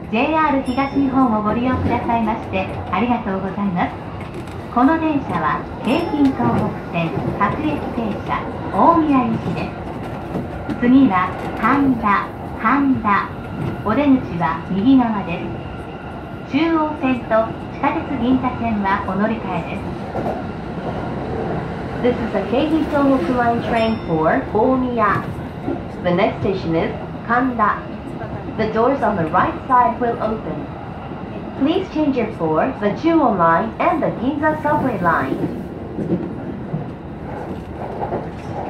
JR 東日本をご利用くださいましてありがとうございます。この電車は京浜東北線各駅停車大宮行きです。次は神田、お出口は右側です。中央線と地下鉄銀座線はお乗り換えです。 This is a Keihei Tohoku Line train for Omiya. The next station is Kanda. The doors on the right side will open. Please change it for the Chuon Line and the Ginza subway line.